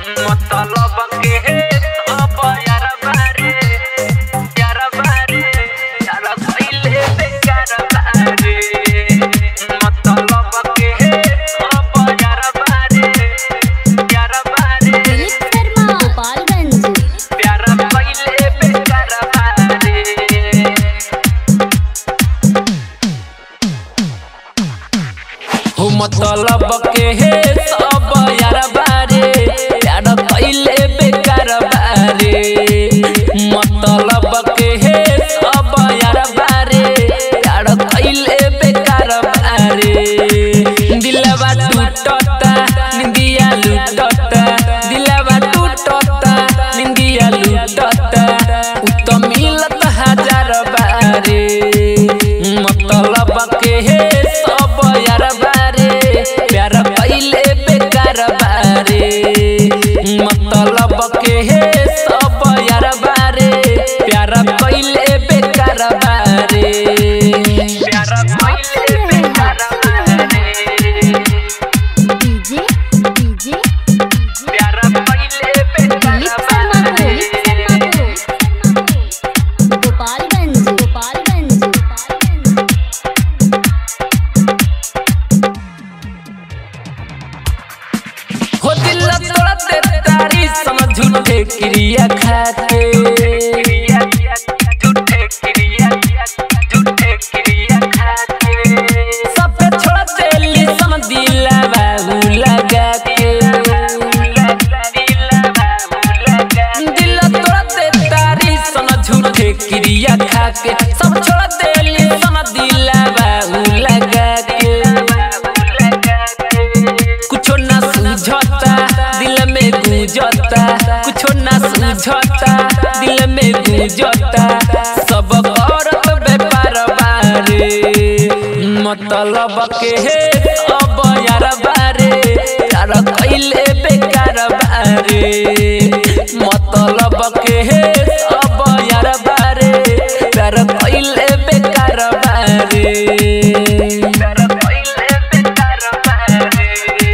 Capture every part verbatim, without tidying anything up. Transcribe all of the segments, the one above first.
मतलब के अब यार बारे यार बारे यार पहले बेकार बारे मतलब के अब यार बारे यार बारे गोपालगंज प्यार पहले बेकार बारे हो मतलब के सब यार बारे यार पहले बेकार बारे मतलब के सब यार बारे यार पहले बेकार बारे दिलवा टूटता निंदिया लूटता दिलवा टूटता निंदिया लूटता तो मिलत हजार बारे मतलब के सब यार बारे प्यार पहले बेकार बारे मतलब के सब यार बारे प्यार पहले बेकार बारे प्यार पहले बेकार बारे डीजे डीजे प्यार पहले बेकार बारे गोपालगंज गोपालगंज हो दिल तोड़ दे तारी समझ झूठे क्रिया खाके झूठे क्रिया झूठे क्रिया खाके सब छोड़ देली सम दिला बाबू लगा के दिल तोड़ दे तारी समझ झूठे क्रिया खाके सब छोड़ देली सम दिला बाबू लगा के कुछो ना सूझता दिल में गूंजता कुछो ना सूझता दिल में गूंजता सब करत व्यापार बारे मतलब के अब यार बारे यार कैले बेकार बारे मतलब के अब यार बारे यार कैले बेकार बारे यार कैले बेकार बारे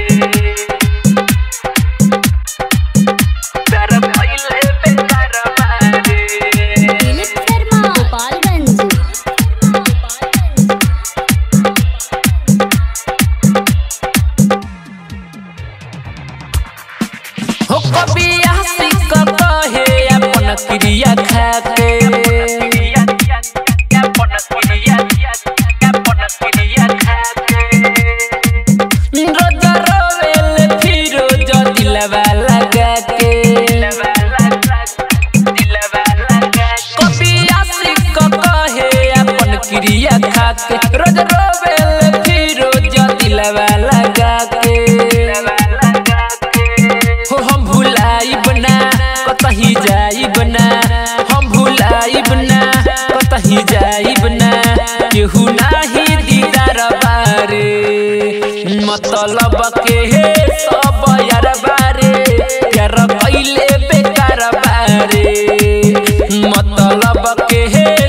प्यार पहले बेकार बारे दिलीप शर्मा गोपालगंज हो कभी हंसी कहे अपन क्रिया खाके अपन क्रिया अपन क्रिया खाके रोज रोवेले फिरोज दिलवा लगा के कभी हंसी कहे अपन क्रिया खाके रोज रोवेले फिरोज दिलवा लगा के हो हम भुलाइब ना कतही जाइब ना हम भुलाइब ना कतही जाइब ना केहू नाही दीदार बारे मतलब के सब यार बारे प्यार पहले बेकार बारे मतलब के